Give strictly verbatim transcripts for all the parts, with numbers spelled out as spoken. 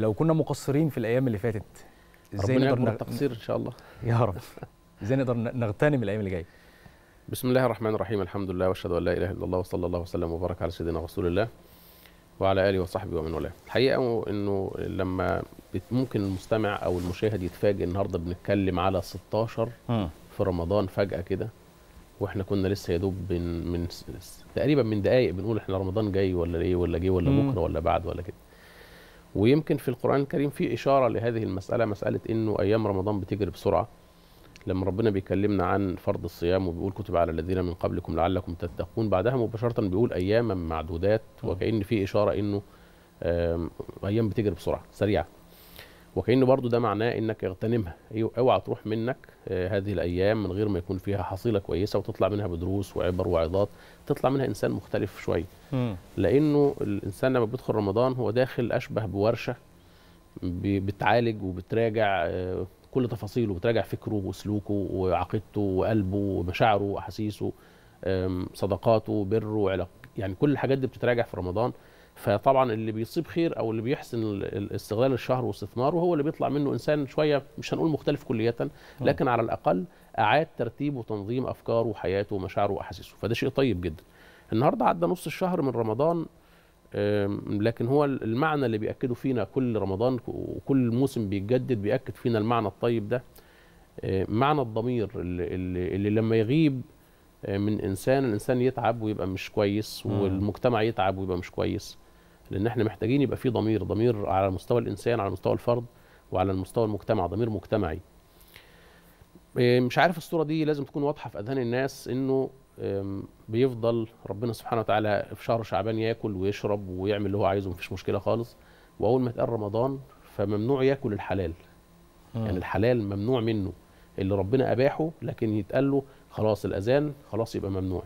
لو كنا مقصرين في الايام اللي فاتت ازاي نقدر نغ... التقصير ان شاء الله يا رب. ازاي نقدر نغتنم الايام اللي جايه؟ بسم الله الرحمن الرحيم، الحمد لله واشهد ان لا اله الا الله وصلى الله وسلم وبارك على سيدنا رسول الله وعلى اله وصحبه ومن والاه. الحقيقه انه لما ممكن المستمع او المشاهد يتفاجئ النهارده بنتكلم على ستاشر في رمضان فجاه كده، واحنا كنا لسه يا دوب من, من تقريبا من دقائق بنقول احنا رمضان جاي ولا ايه ولا جه ولا بكره ولا بعد ولا كده. ويمكن في القرآن الكريم في إشارة لهذه المسألة، مسألة إنه أيام رمضان بتجري بسرعة. لما ربنا بيكلمنا عن فرض الصيام وبيقول كتب على الذين من قبلكم لعلكم تتقون، بعدها مباشرة بيقول أياما معدودات، وكأن في إشارة إنه أيام بتجري بسرعة سريعة، وكأنه برضو ده معناه إنك اغتنمها، اوعى تروح منك هذه الأيام من غير ما يكون فيها حصيلة كويسة وتطلع منها بدروس وعبر وعظات، تطلع منها إنسان مختلف شوية. لأنه الإنسان لما بيدخل رمضان هو داخل أشبه بورشة بتعالج وبتراجع كل تفاصيله، بتراجع فكره وسلوكه وعقيدته وقلبه ومشاعره وأحاسيسه، صداقاته، بره، علاقة، يعني كل الحاجات دي بتتراجع في رمضان. فطبعا اللي بيصيب خير او اللي بيحسن استغلال الشهر واستثماره هو اللي بيطلع منه انسان شويه مش هنقول مختلف كليا، لكن على الاقل اعاد ترتيب وتنظيم افكاره وحياته ومشاعره واحاسيسه، فده شيء طيب جدا. النهارده عدى نص الشهر من رمضان، لكن هو المعنى اللي بيأكده فينا كل رمضان وكل موسم بيتجدد بيأكد فينا المعنى الطيب ده، معنى الضمير اللي, اللي, اللي لما يغيب من انسان الانسان يتعب ويبقى مش كويس، والمجتمع يتعب ويبقى مش كويس. لان احنا محتاجين يبقى في ضمير، ضمير على مستوى الانسان، على مستوى الفرد، وعلى المستوى المجتمع، ضمير مجتمعي. مش عارف الصوره دي لازم تكون واضحه في اذهان الناس، انه بيفضل ربنا سبحانه وتعالى في شهر شعبان ياكل ويشرب ويعمل اللي هو عايزه، مفيش مشكله خالص، واول ما يتقال رمضان فممنوع ياكل الحلال. يعني الحلال ممنوع منه، اللي ربنا اباحه لكن يتقال له خلاص الاذان خلاص يبقى ممنوع،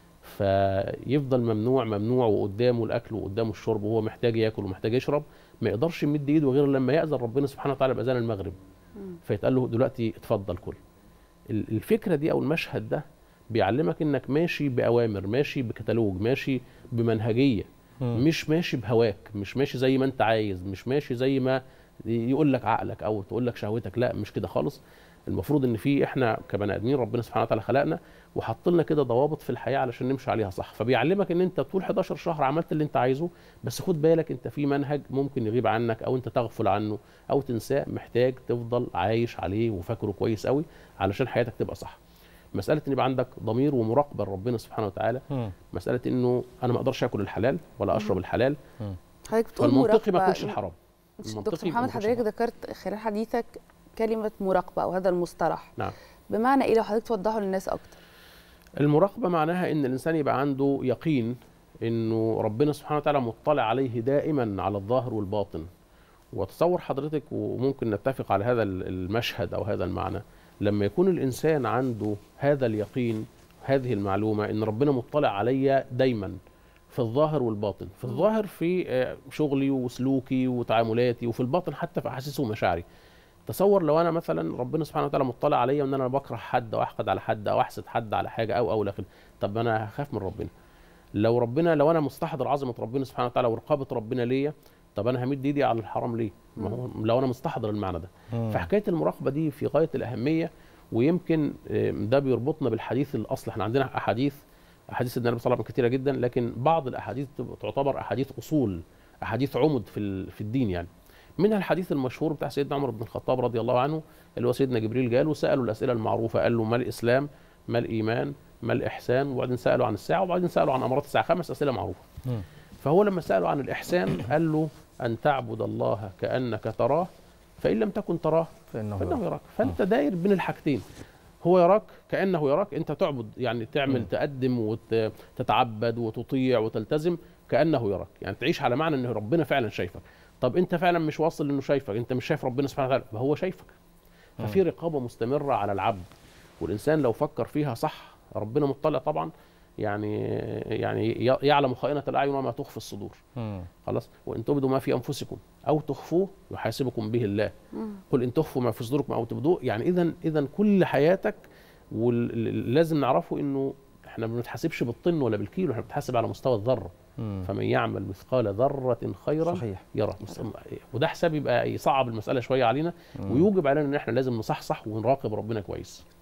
فيفضل ممنوع ممنوع وقدامه الاكل وقدامه الشرب وهو محتاج ياكل ومحتاج يشرب، ما يقدرش يمد ايده غير لما ياذن ربنا سبحانه وتعالى باذان المغرب، فيتقال له دلوقتي اتفضل كل. الفكره دي او المشهد ده بيعلمك انك ماشي باوامر، ماشي بكتالوج، ماشي بمنهجيه، مش ماشي بهواك، مش ماشي زي ما انت عايز، مش ماشي زي ما يقول لك عقلك او تقول لك شهوتك، لا مش كده خالص. المفروض ان في احنا كبني ادمين ربنا سبحانه وتعالى خلقنا وحط لنا كده ضوابط في الحياه علشان نمشي عليها صح، فبيعلمك ان انت طول حداشر شهر عملت اللي انت عايزه، بس خد بالك انت في منهج ممكن يغيب عنك او انت تغفل عنه او تنساه، محتاج تفضل عايش عليه وفاكره كويس قوي علشان حياتك تبقى صح. مساله ان يبقى عندك ضمير ومراقبه لربنا سبحانه وتعالى، مساله انه انا ما اقدرش اكل الحلال ولا اشرب الحلال، حضرتك بتقول فالمنطقي ما اكلش الحرام. دكتور محمد حضرتك ذكرت خلال حديثك كلمه مراقبه او هذا المصطلح، نعم، بمعنى ايه لو حضرتك توضحه للناس اكتر؟ المراقبه معناها ان الانسان يبقى عنده يقين انه ربنا سبحانه وتعالى مطلع عليه دائما على الظاهر والباطن. وتصور حضرتك، وممكن نتفق على هذا المشهد او هذا المعنى، لما يكون الانسان عنده هذا اليقين، هذه المعلومه ان ربنا مطلع عليا دايما في الظاهر والباطن، في الظاهر في شغلي وسلوكي وتعاملاتي، وفي الباطن حتى في احاسيسي ومشاعري. تصور لو انا مثلا ربنا سبحانه وتعالى مطلع عليا ان انا بكره حد او احقد على حد او احسد حد على حاجه او او لكن، طب انا هخاف من ربنا. لو ربنا لو انا مستحضر عظمه ربنا سبحانه وتعالى ورقابه ربنا ليا، طب انا همد ايدي على الحرام ليه؟ ما هو لو انا مستحضر المعنى ده. فحكايه المراقبه دي في غايه الاهميه، ويمكن ده بيربطنا بالحديث الاصل. احنا عندنا احاديث احاديث النبي صلى الله عليه وسلم كثيره جدا، لكن بعض الاحاديث تعتبر احاديث اصول، احاديث عمد في في الدين يعني. منها الحديث المشهور بتاع سيدنا عمر بن الخطاب رضي الله عنه، اللي هو سيدنا جبريل جاله وساله الاسئله المعروفه، قال له ما الاسلام؟ ما الايمان؟ ما الاحسان؟ وبعدين ساله عن الساعه، وبعدين ساله عن امارات الساعه، خمس اسئله معروفه. فهو لما ساله عن الاحسان قال له ان تعبد الله كانك تراه فان لم تكن تراه فانه, فإنه يراك. فانت داير بين الحاجتين، هو يراك كانه يراك، انت تعبد يعني تعمل م. تقدم وتتعبد وتطيع وتلتزم كانه يراك، يعني تعيش على معنى ان ربنا فعلا شايفك. طب انت فعلا مش واصل انه شايفك، انت مش شايف ربنا سبحانه وتعالى، فهو شايفك. ففي رقابه مستمره على العبد، والانسان لو فكر فيها صح ربنا مطلع طبعا، يعني يعني يعلم خائنة الأعين وما تخفي الصدور. خلاص، وإن تبدوا ما في أنفسكم أو تخفوه يحاسبكم به الله. قل إن تخفوا ما في صدوركم أو تبدوه. يعني إذا إذا كل حياتك، ولازم نعرفه إنه إحنا ما بنتحاسبش بالطن ولا بالكيلو، إحنا بنتحاسب على مستوى الذرة. مم. فمن يعمل مثقال ذره خيرا صحيح. يرى. وده حساب يبقى يصعب المساله شويه علينا، مم. ويوجب علينا ان احنا لازم نصحصح ونراقب ربنا كويس.